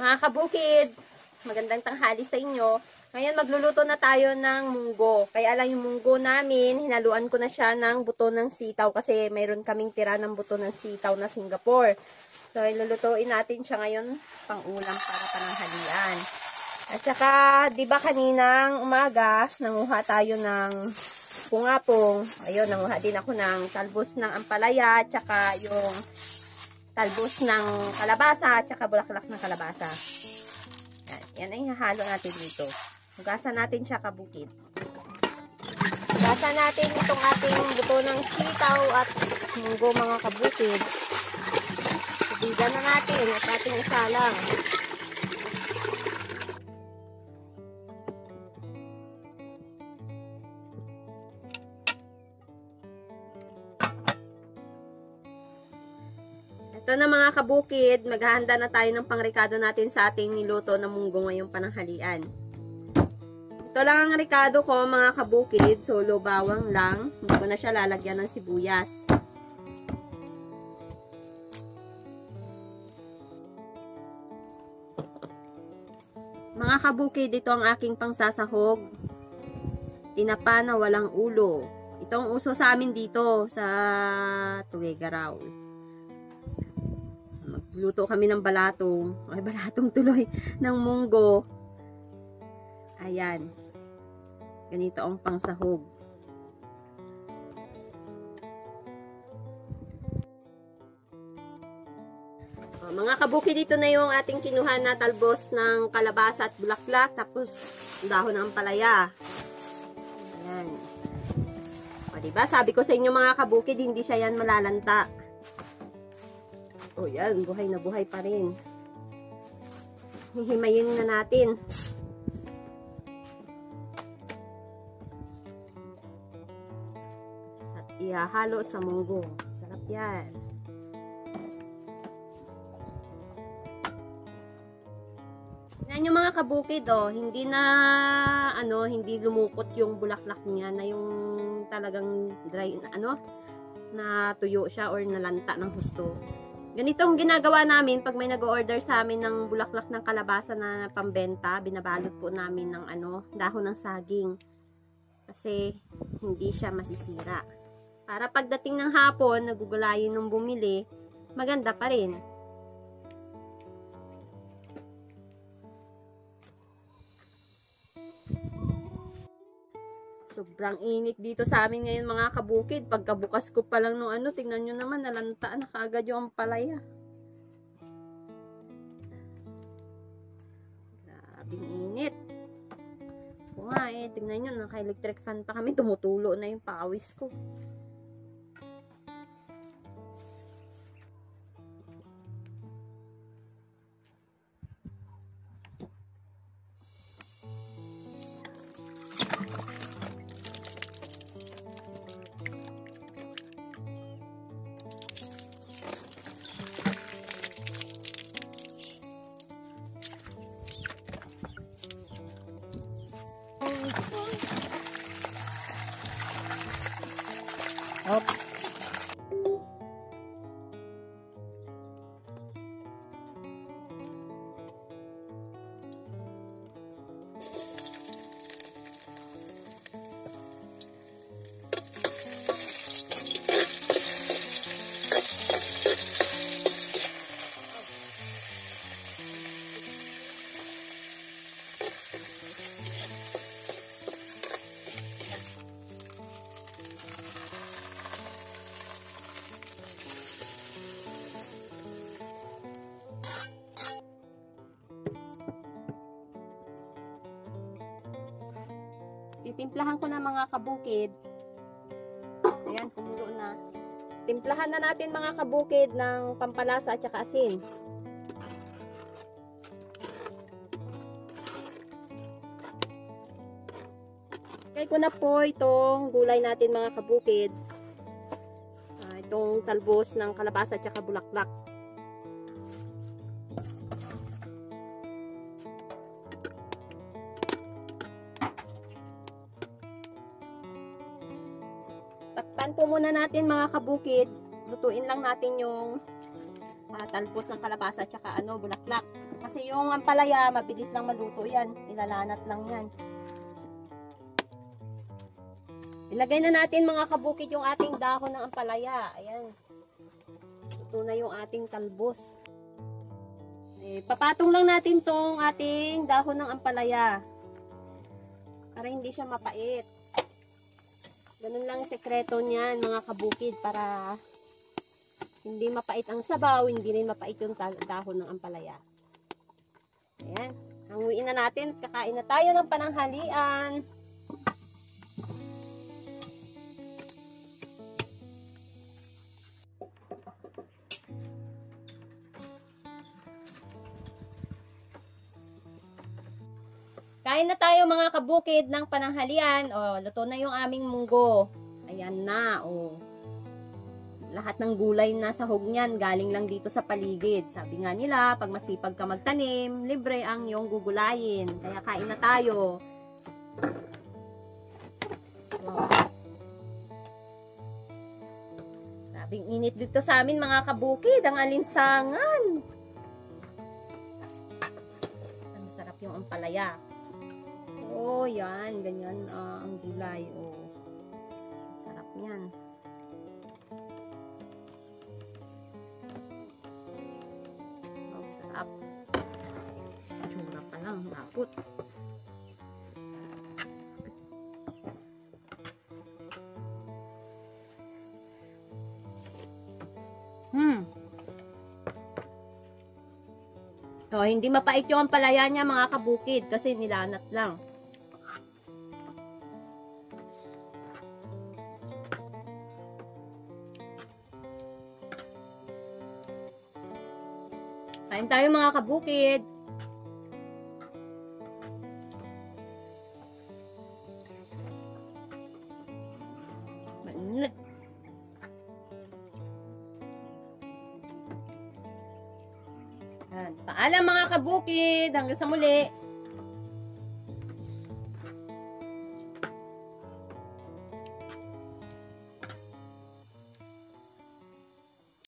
Mga kabukid, magandang tanghali sa inyo. Ngayon magluluto na tayo ng munggo. Kaya lang yung munggo namin, hinaluan ko na siya ng buto ng sitaw kasi mayroon kaming tira ng buto ng sitaw na Singapore. So ilulutuin natin siya ngayon pang ulam para pananghalian. At saka, di ba kaninang umaga, nanguha tayo ng pungapong. Ayun, nanguha din ako ng talbos ng ampalaya, at saka yung talbos ng kalabasa, at saka bulaklak ng kalabasa. Yan ay hahalo natin dito. Hugasan natin siya, kabukid. Hugasan natin itong ating buto ng sitaw at munggo, mga kabukid. Tubigan na natin at ating isalang. Ito na mga kabukid, maghahanda na tayo ng pangrekado natin sa ating niluto na munggo ngayong pananghalian. Ito lang ang rekado ko mga kabukid, solo bawang lang. Hindi ko na siya lalagyan ng sibuyas. Mga kabukid, ito ang aking pangsasahog. Tinapa na walang ulo. Ito ang uso sa amin dito sa Tuguegarao. Luto kami ng balatong. Ay, balatong tuloy. Ng munggo. Ayan. Ganito ang pangsahog. Mga kabukid, dito na yung ating kinuha na talbos ng kalabasa at bulaklak. Tapos, dahon ng ampalaya. Ayan. O, diba? Sabi ko sa inyo mga kabukid, hindi siya yan malalanta. O yan, buhay na buhay pa rin. Hihimayin na natin. At ihahalo sa munggo. Sarap yan. Tingnan nyo mga kabukid, oh, hindi na, hindi lumukot yung bulaklak niya na yung talagang dry, na tuyo siya or nalanta ng husto. Ganitong ginagawa namin pag may nag-order sa amin ng bulaklak ng kalabasa na pambenta, binabalot po namin ng dahon ng saging. Kasi hindi siya masisira. Para pagdating ng hapon, nagugulayin ng bumili, maganda pa rin. Sobrang init dito sa amin ngayon mga kabukid. Pagkabukas ko pa lang nung tingnan nyo naman, nalanta na kaagad yung ampalaya. Grabing init. O nga tingnan nyo, naka-electric fan pa kami. Tumutulo na yung pawis ko. Oops. Titimplahan ko na mga kabukid. Ayan, kumulo na. Timplahan na natin mga kabukid ng pampalasa at saka asin. Kaya ko na po itong gulay natin mga kabukid. Itong talbos ng kalabasa at saka bulaklak. Takpan po muna natin mga kabukid. Lutuin lang natin yung talpos ng kalabasa at saka bulaklak. Kasi yung ampalaya, mabilis lang maluto yan. Ilalanat lang yan. Ilagay na natin mga kabukid yung ating dahon ng ampalaya. Ayan. Ito na yung ating talbos. Papatong lang natin tong ating dahon ng ampalaya. Para hindi siya mapait. Ganun lang ang sekreto niyan mga kabukid para hindi mapait ang sabaw, hindi rin mapait yung dahon ng ampalaya. Ayan. Hanguin na natin. Kakain na tayo ng pananghalian. Kain na tayo mga kabukid ng pananghalian. O, luto na yung aming munggo. Ayan na. O. Lahat ng gulay na sahog niyan galing lang dito sa paligid. Sabi nga nila, pag masipag ka magtanim, libre ang iyong gugulayin. Kaya kain na tayo. Wow. Sabing init dito sa amin mga kabukid, ang alinsangan. Ang sarap yung ampalaya. Oh, yan. Ganyan ang gulay. Oh. Sarap niyan. Sarap. Tsura pa lang, bakot. So, hindi mapait yung ampalaya niya mga kabukid kasi nilanat lang. Kain tayo mga kabukid. Mainit. Paalam mga kabukid. Hanggang sa muli.